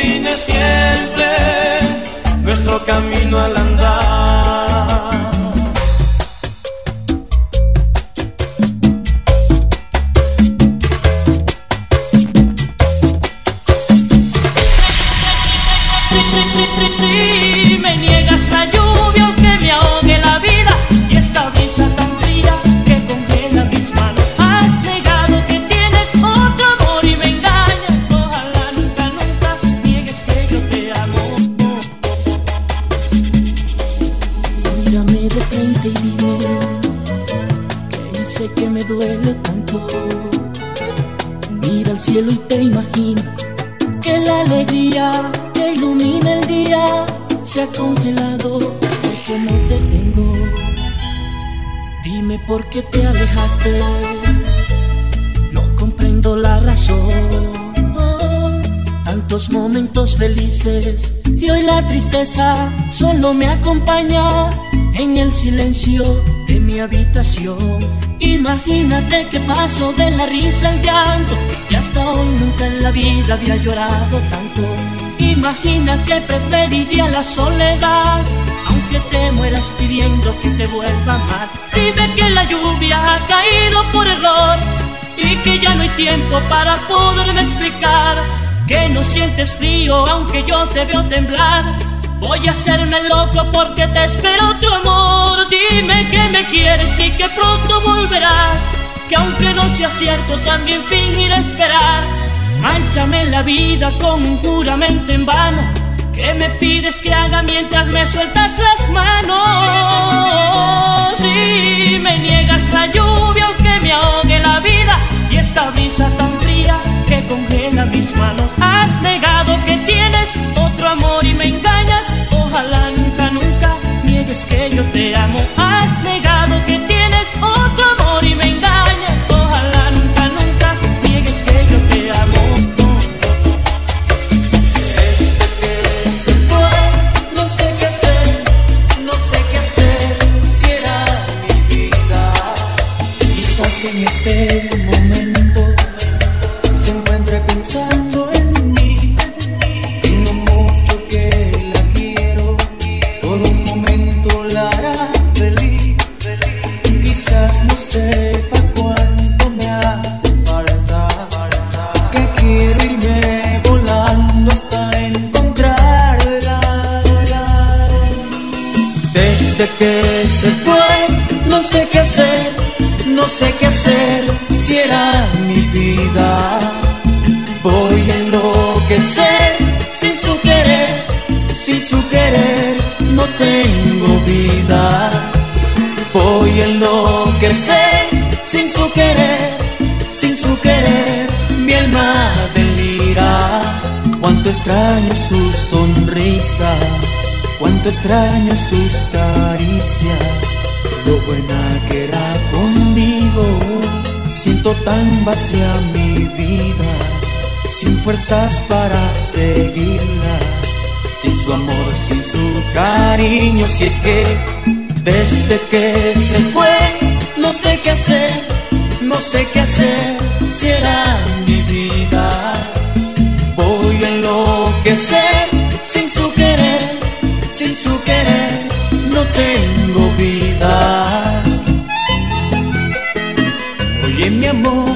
ilumine siempre nuestro camino al andar. Me niegas la lluvia aunque me ahogue la vida, y esta brisa tan fría que congela mis manos. Has negado que tienes otro amor y me engañas. Ojalá nunca, nunca niegues que yo te amo. Mírame de frente y dime que hice que me duele tanto. Mira al cielo y te imaginas que la alegría que ilumina el día se ha congelado porque no te tengo. Dime por qué te alejaste, no comprendo la razón. Tantos momentos felices y hoy la tristeza solo me acompaña en el silencio de mi habitación. Imagínate que paso de la risa al llanto, y hasta hoy nunca en la vida había llorado tanto. Imagina que preferiría la soledad, aunque te mueras pidiendo que te vuelva a amar. Dime que la lluvia ha caído por error y que ya no hay tiempo para poderme explicar. Que no sientes frío aunque yo te veo temblar. Voy a hacerme loco porque te espero tu amor. Dime que me quieres y que pronto volverás, que aunque no sea cierto también fingiré esperar. Mánchame la vida con un juramento en vano, que me pides que haga mientras me sueltas las manos. Y me niegas la lluvia aunque me ahogue la vida, y esta brisa tan fría que congela mis manos. Has negado que tienes otro amor y me engañas. Ojalá nunca, nunca niegues que yo te amo. Has negado que tienes otro amor y me engañas. Ojalá nunca, nunca niegues que yo te amo. Desde que se fue, no sé qué hacer, no sé qué hacer, si era mi vida. Quizás en este momento se encuentre pensando en mí, en lo mucho que la quiero, por un momento la hará feliz. Quizás no sepa cuánto me hace falta, que quiero irme volando hasta encontrarla. Desde que se fue, no sé qué hacer, no sé qué hacer, si era mi vida. Voy a enloquecer sin su querer, no tengo vida. Voy a enloquecer sin su querer, mi alma delira. Cuánto extraño su sonrisa, cuánto extraño sus caricias, lo buena que era conmigo. Siento tan vacía mi vida, sin fuerzas para seguirla, sin su amor, sin su cariño. Si es que desde que se fue, no sé qué hacer, no sé qué hacer, si era mi vida. Voy a enloquecer sin su querer, no tengo vida. Oye mi amor,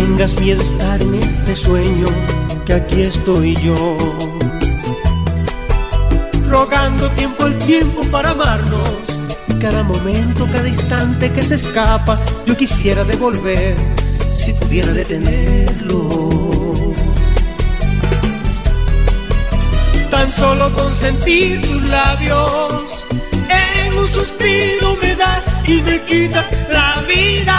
tengas miedo a estar en este sueño, que aquí estoy yo, rogando tiempo al tiempo para amarnos. Y cada momento, cada instante que se escapa, yo quisiera devolver, si pudiera detenerlo. Tan solo con sentir tus labios, en un suspiro me das y me quitas la vida.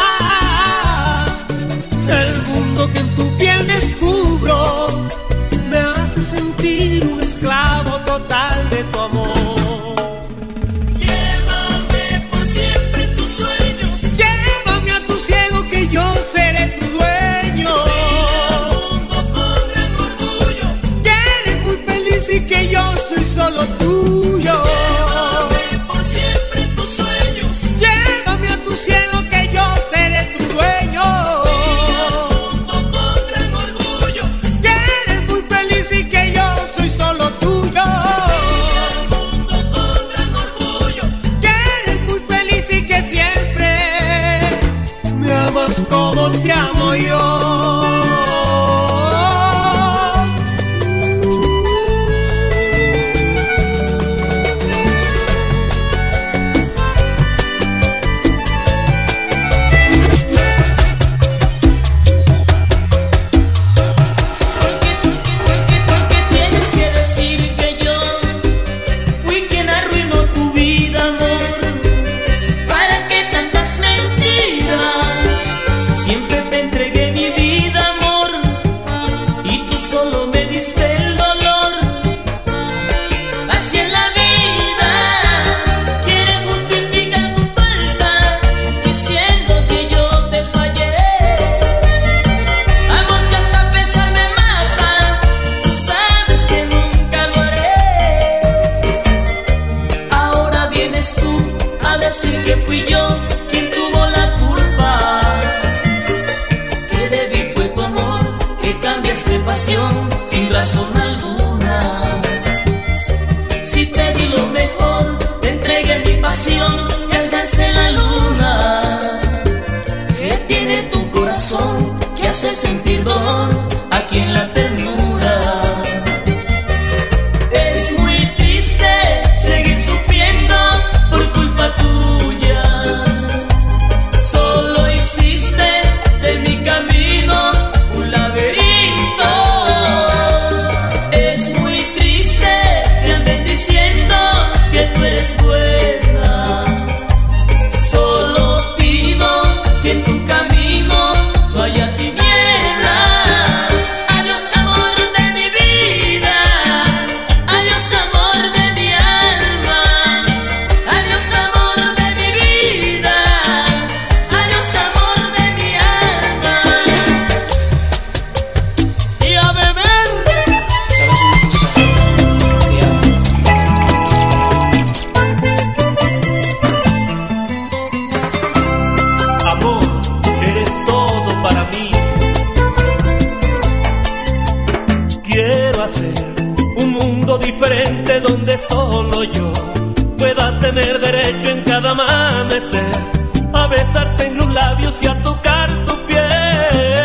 El mundo que en tu piel descubro me hace sentir un esclavo total de tu amor. Llévame por siempre en tus sueños, Llévame a tu cielo que yo seré tu dueño. dile al mundo con gran orgullo. Que eres muy feliz y que yo soy solo tuyo. Llévame por siempre en tus sueños, Llévame a tu cielo que yo seré tu dueño. dile al mundo con gran orgullo. Que eres muy feliz y que yo soy solo tuyo. Dile al mundo con gran orgullo. Que eres muy feliz y que siempre me amas como te amo yo. Porque tienes que decir que yo fui quien arruinó tu vida, amor. ¿Para qué tantas mentiras? Siempre te entregué mi vida, amor, y tú solo me diste el dolor. Así en la vida quieren justificar tu falta, diciendo que yo te fallé. Amor que hasta pesar me mata, tú sabes que nunca lo haré. Ahora vienes tú a decir que fui yo quien tuvo la culpa. Que débil fue tu amor, que cambiaste pasión sin razón alguna. Si te di lo mejor, te entregué mi pasión y alcancé la luna. ¿Qué tiene tu corazón que hace sentir dolor aquí en la ternura? Es muy triste seguir sufriendo por culpa tuya. Solo hiciste de mi camino un laberinto. Es muy triste que anden diciendo que tú eres buena. Solo pido que en tu camino no haya tinieblas. Adiós, amor de mi vida. Adiós, amor de mi alma. Adiós, amor de mi vida. Adiós, amor de mi alma. Y a beber. ¿Sabes una cosa? Te amo. Amor, eres todo para mí. Quiero hacer un mundo diferente donde solo yo pueda tener derecho en cada amanecer a besarte en los labios y a tocar tu piel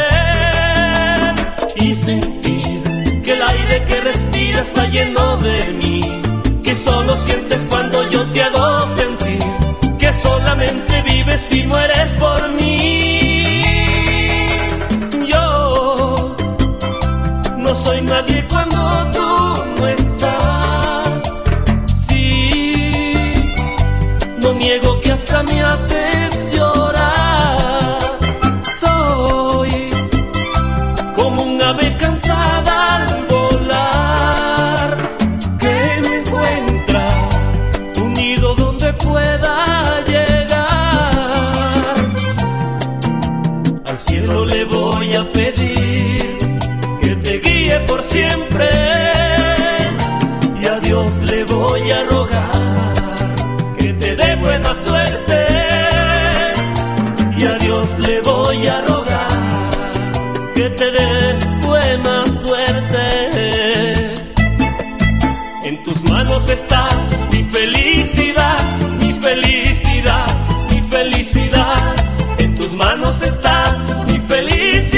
y sentir que el aire que respiras está lleno de mí, que solo sientes cuando yo te hago sentir que solamente vives y mueres por mí. Yo no soy nadie cuando tú no estás. Sí, no niego que hasta me haces llorar. Soy como un ave cansada al volar, que no encuentra un nido donde pueda llegar. Al cielo le voy a pedir que te guíe por siempre, y a Dios le voy a rogar que te dé buena suerte, y a Dios le voy a rogar que te dé buena suerte. En tus manos está mi felicidad, mi felicidad, mi felicidad. En tus manos está mi felicidad.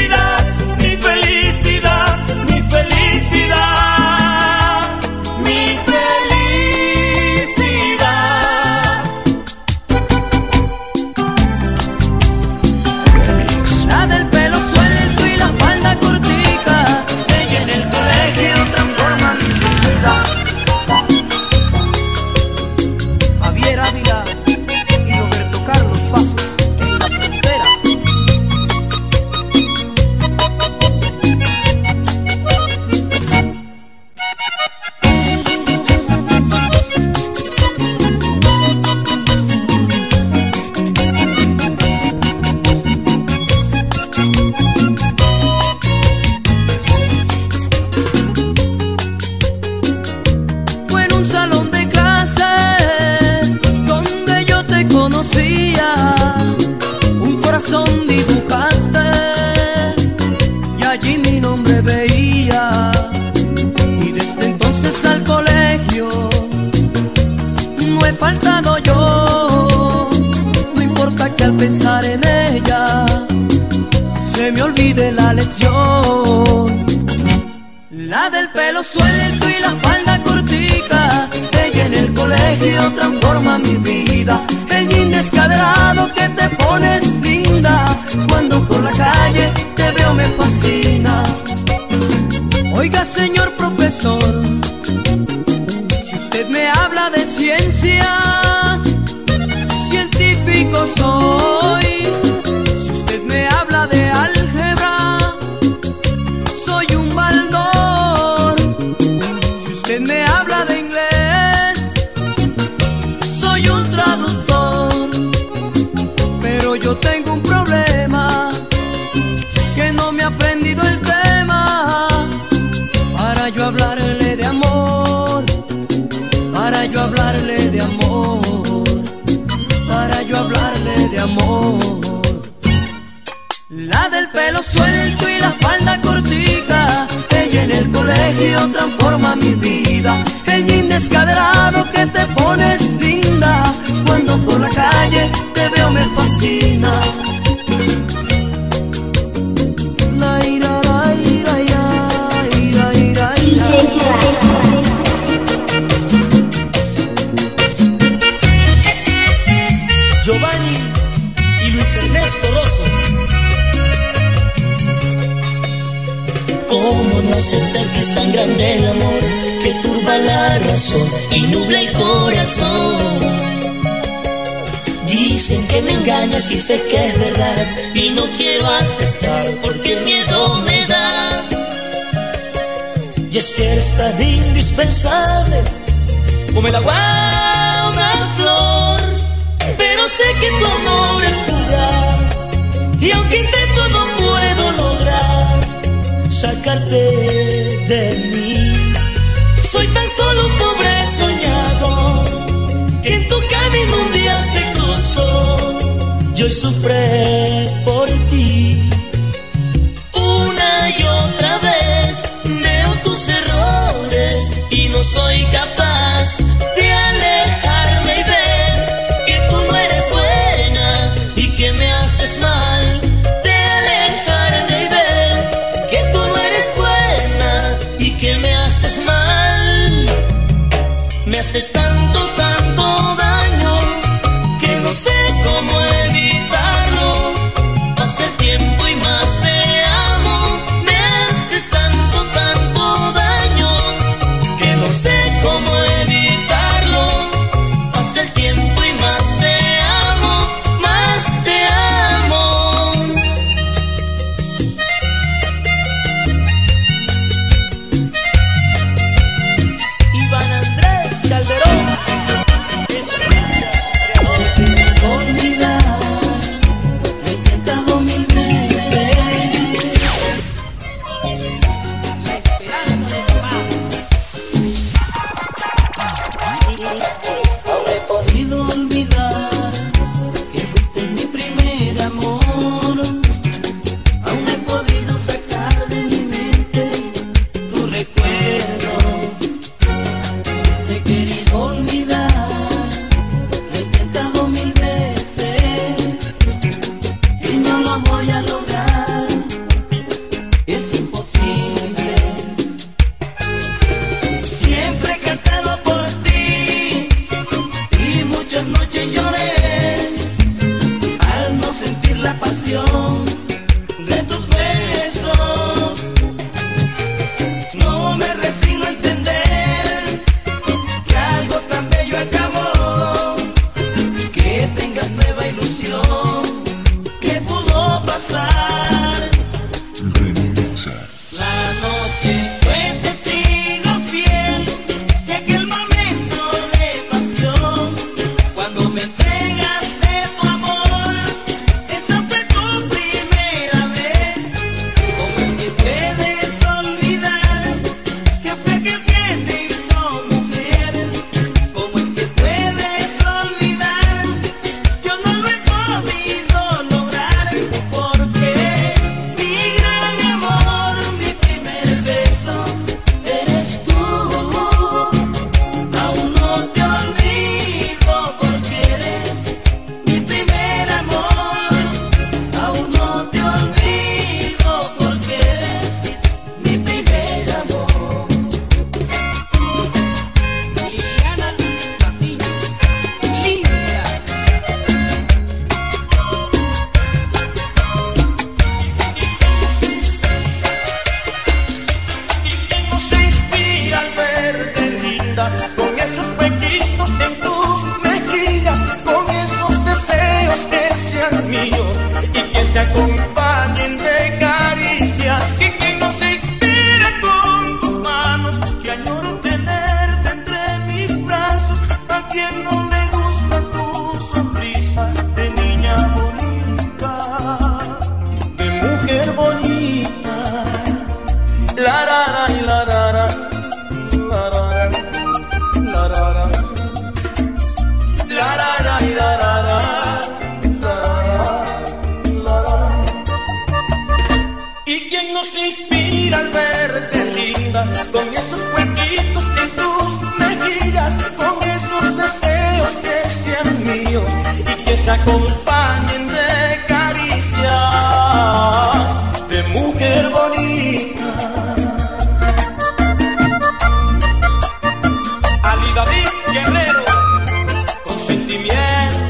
la lección. La del pelo suelto y la falda cortica, ella en el colegio transforma mi vida. El jean descaderado que te pones linda, cuando por la calle te veo me fascina. Oiga, señor profesor, si usted me habla de ciencias, científico soy. Si usted me habla de álgebra, soy un baldor. Si usted me habla de inglés, soy un traductor. Pero yo tengo un problema, que no me he aprendido el tema, para yo hablarle de amor, para yo hablarle de amor, para yo hablarle de amor. La del pelo suelto y la falda cortica, ella en el colegio transforma mi vida. El jean descaderado que te pones linda, cuando por la calle te veo me fascina. La ira, la ira, ira, ira, ira, ira. Giovanni y Luis Ernesto Rosso. ¿Cómo no aceptar que es tan grande el amor, que turba la razón y nubla el corazón? Dicen que me engañas y sé que es verdad, y no quiero aceptar porque miedo me da. Y es que eres tan indispensable como el agua a una flor, pero sé que tu amor es fugaz, y aunque intento no puedo lograr sacarte de mí. Soy tan solo un pobre soñador, que en tu camino un día se cruzó, y hoy sufre por ti. Una y otra vez veo tus errores y no soy capaz de alejarme y ver que tú no eres buena y que me haces mal. De alejarme y ver que tú no eres buena y que me haces mal. Me haces tanto, tanto daño que no sé cómo evitarlo. Pasa el tiempo y más te amo. Me haces tanto, tanto daño que no sé cómo evitarlo. Pasa el tiempo y más te amo, más te amo. Iván Andrés Calderón. quién nos inspira al verte linda, con esos cuenquitos en tus mejillas, con esos deseos que sean míos y que se acompañen de caricias de mujer bonita? Ali David Guerrero, con sentimiento.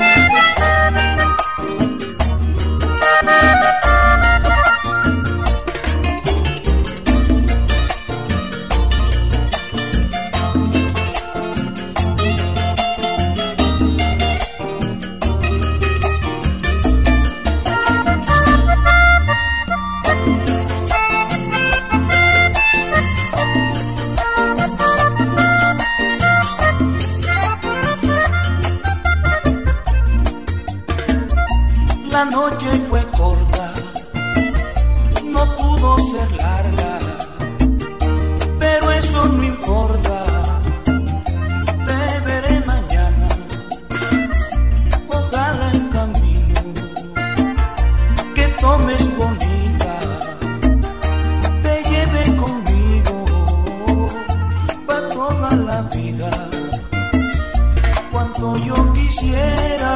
La noche fue corta, no pudo ser larga, pero eso no importa. Te veré mañana, ojalá el camino que tomes bonita te lleve conmigo para toda la vida. Cuanto yo quisiera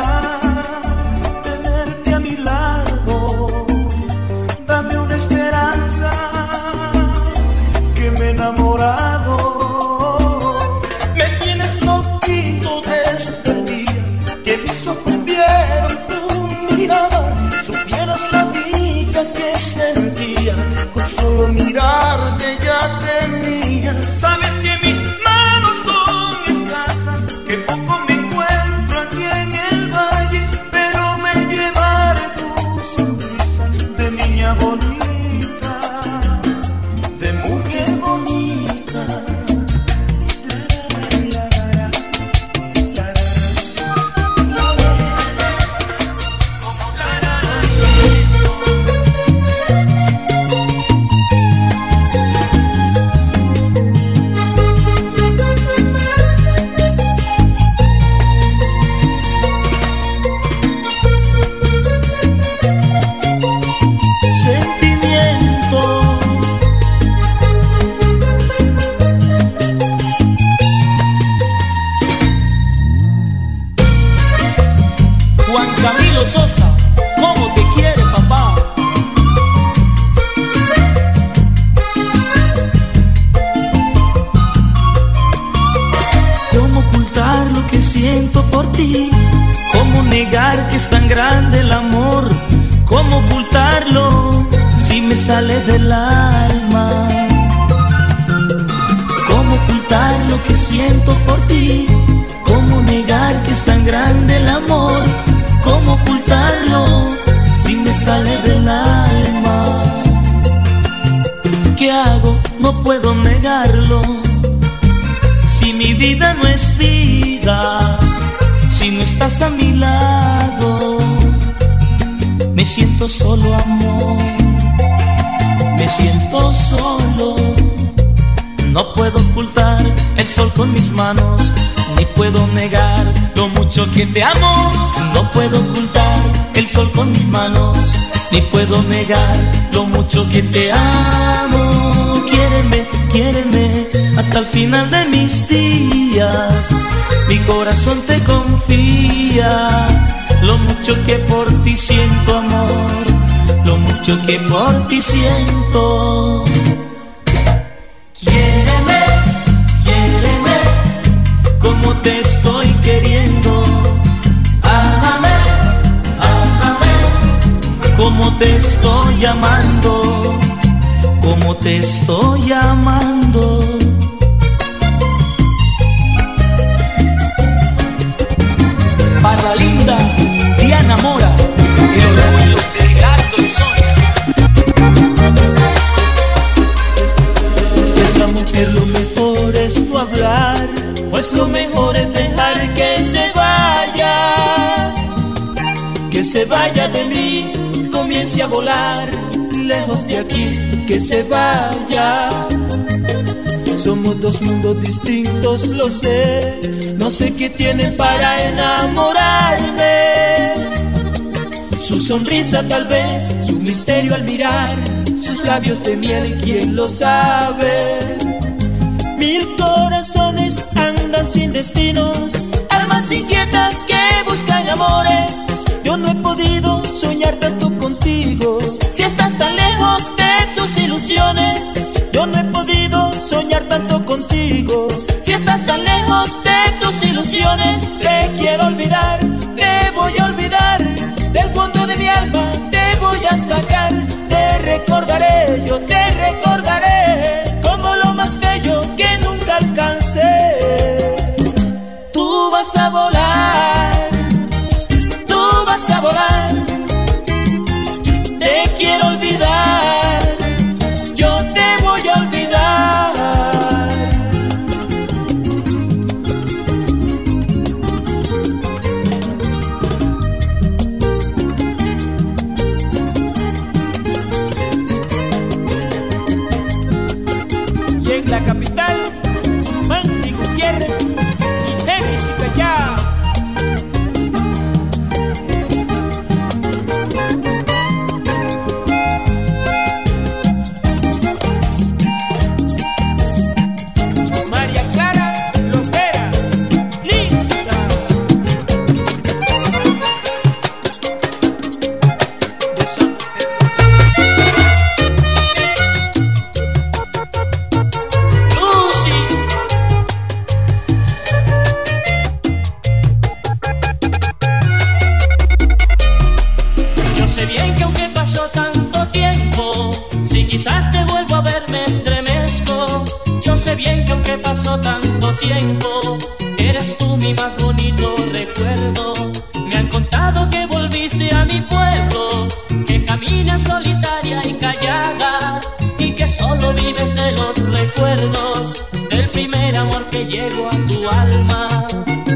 a mi lado, dame una esperanza que me he enamorado. Me tienes loquito desde el día que mis ojos vieron tu mirada. Supieras la dicha que sentía con solo mirarte ya tenía. Sabes que mis manos son escasas, que poco me encuentro aquí en el valle, pero me llevaré tu sonrisa de niña bonita, de mujer bonita. Juan Camilo Sosa, ¿cómo te quiere papá? ¿Cómo ocultar lo que siento por ti? ¿Cómo negar que es tan grande el amor? ¿Cómo ocultarlo si me sale del alma? ¿Cómo ocultar lo que siento por ti? ¿Cómo negar que es tan grande el amor? ¿Cómo ocultarlo si me sale del alma? ¿Qué hago? No puedo negarlo. Si mi vida no es vida, si no estás a mi lado, me siento solo, amor. Me siento solo. No puedo ocultar el sol con mis manos, ni puedo negar lo mucho que te amo. No puedo ocultar el sol con mis manos, ni puedo negar lo mucho que te amo. Quiéreme, quiéreme hasta el final de mis días. Mi corazón te confía lo mucho que por ti siento, amor, lo mucho que por ti siento. Quiéreme, quiéreme como te estoy queriendo. Ámame, ámame como te estoy amando, como te estoy amando. Para la linda Diana Mora, el orgullo de Gerardo y Sonia. Esa mujer, lo mejor es no hablar, pues lo mejor es dejar que se vaya de mí, comience a volar lejos de aquí, que se vaya. Somos dos mundos distintos, lo sé, no sé qué tiene para enamorarme. Su sonrisa tal vez, su misterio al mirar, sus labios de miel, ¿quién lo sabe? Mil corazones andan sin destinos, almas inquietas que buscan amores. Yo no he podido soñar tanto contigo, si estás tan lejos de tus ilusiones. Yo no he podido soñar tanto contigo, si estás tan lejos de tus ilusiones. Te quiero olvidar, te voy a olvidar, del fondo de mi alma te voy a sacar. Te recordaré, yo te recordaré, como lo más bello que nunca alcancé. Tú vas a volar, tú vas a volar. Te quiero olvidar, yo te voy a olvidar. Y en la capital, Manny Gutiérrez y Nenis y Callao. María Clara Lopera, linda. Lucy. Yo sé bien que aunque pasó tanto tiempo, si quizás te vuelvo a ver me estremezco. Yo sé bien que aunque pasó tanto tiempo, eres tú mi más bonito recuerdo. Me han contado que volviste a mi pueblo, que caminas solitaria y callada, y que solo vives de los recuerdos del primer amor que llegó a tu alma.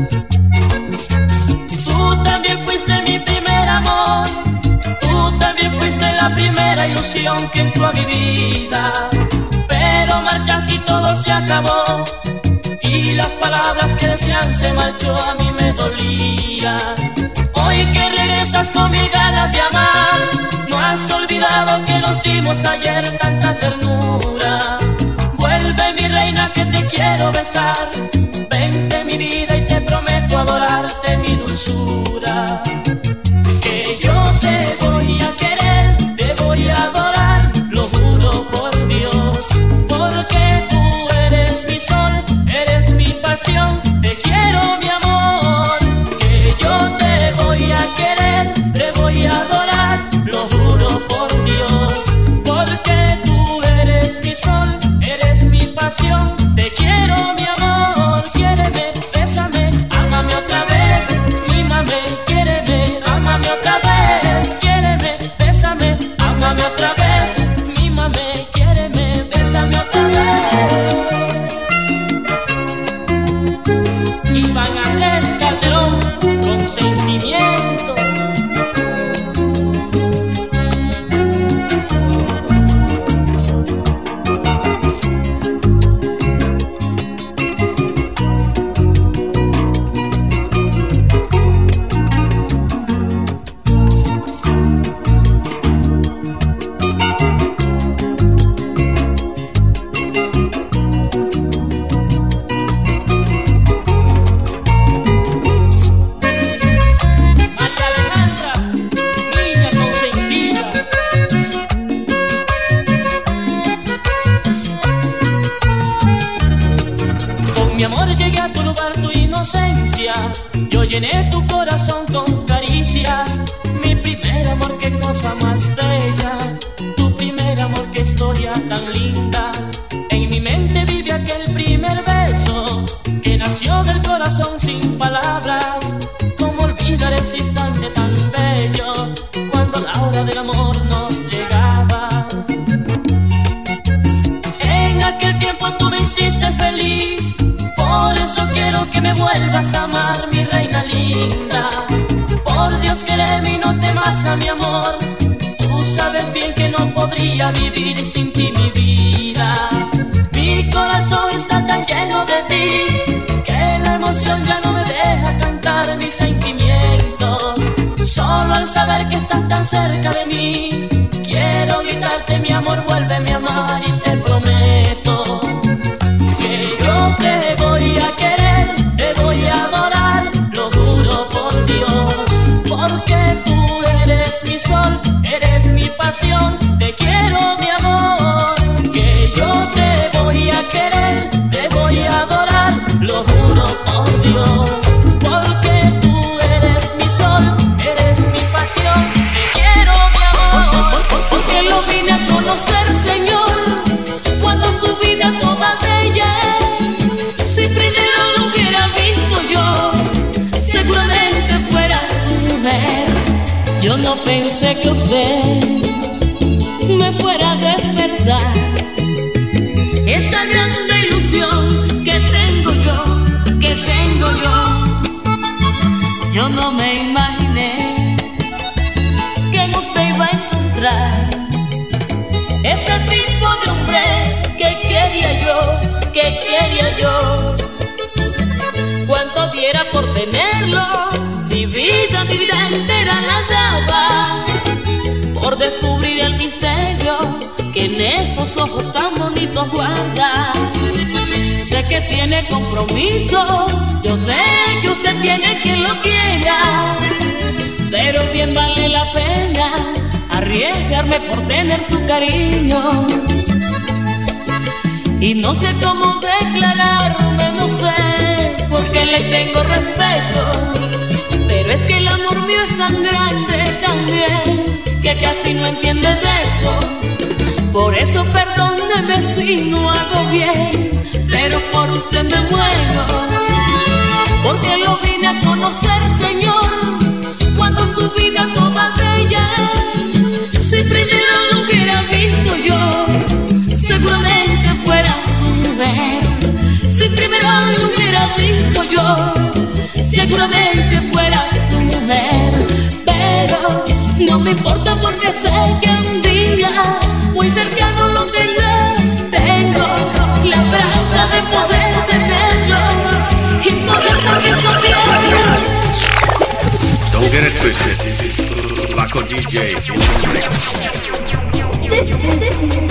Tú también fuiste mi primer amor, tú también fuiste la primera ilusión que entró a mi vida. Pero marchaste y todo se acabó, y las palabras que decían se marchó, a mí me dolía. Hoy que regresas con mil ganas de amar, no has olvidado que nos dimos ayer tanta ternura. Vuelve mi reina que te quiero besar, vente mi vida y te prometo adorarte mi dulzura. Que yo te voy a querer, te voy a adorar, lo juro por Dios, porque tú eres mi sol, eres mi pasión, te quiero mi amor. Que yo te voy a querer, te voy a adorar, lo juro por Dios, porque tú eres mi sol, eres mi pasión, te quiero mi amor. Quiéreme, bésame, ámame otra vez, mímame, quiéreme, ámame otra vez. Quiéreme, bésame, ámame otra vez, mímame, quiéreme, bésame otra vez. Iván Andrés Calderón, con sentimiento. María Alejandra, niña consentida. Con mi amor llegué a tu lugar, tu inocencia, yo llené tu corazón con caricias. Mi primer amor, qué cosa más bella, tu primer amor, qué historia tan linda. En mi mente vive aquel primer beso que nació del corazón sin palabras. ¿Cómo olvidar ese instante tan bello, cuando la hora del amor nos llegaba? En aquel tiempo tú me hiciste feliz, por eso quiero que me vuelvas a amar, mi reina linda. Por Dios, quéreme y no temas a mi amor, tú sabes bien que no podría vivir sin ti mi vida. Mi corazón está tan lleno de ti, que la emoción ya no me deja cantar mis sentimientos. Solo al saber que estás tan cerca de mí, quiero gritarte mi amor, vuélveme a amar y te prometo que yo te voy a querer, te voy a adorar, lo juro por Dios, porque tú eres mi sol, eres mi pasión, te quiero mi amor, que yo te voy a querer, te voy a adorar, lo juro por Dios, porque tú eres mi sol, eres mi pasión, te quiero mi amor, porque lo vine a conocer, Señor, cuando su vida toda bella es. Si primero lo hubiera visto yo, seguramente fuera su mujer. Yo no pensé que usted me fuera a despertar esta grande ilusión que tengo yo, que tengo yo. Yo no me imaginé que en usted iba a encontrar ese tipo de hombre que quería yo, que quería yo. Cuánto diera por tenerlo, mi vida entera la daba por descubrir el misterio que en esos ojos tan bonitos guarda. Sé que tiene compromisos, yo sé que usted tiene quien lo quiera, pero bien vale la pena arriesgarme por tener su cariño. Y no sé cómo declararme, no sé, porque le tengo respeto, pero es que el amor mío es tan grande también que casi no entiende de eso. Por eso perdóneme si no hago bien, pero por usted me muero, porque lo vine a conocer, Señor, cuando su vida toda bella es. Si primero lo hubiera visto yo, seguramente fuera su mujer. Si primero lo hubiera visto yo, seguramente fuera su mujer. Pero no me importa porque sé que un día muy cercano lo tengo. Tengo la esperanza de poder tenerlo y poder también confiar. Don't get it twisted, this is Flaco DJ.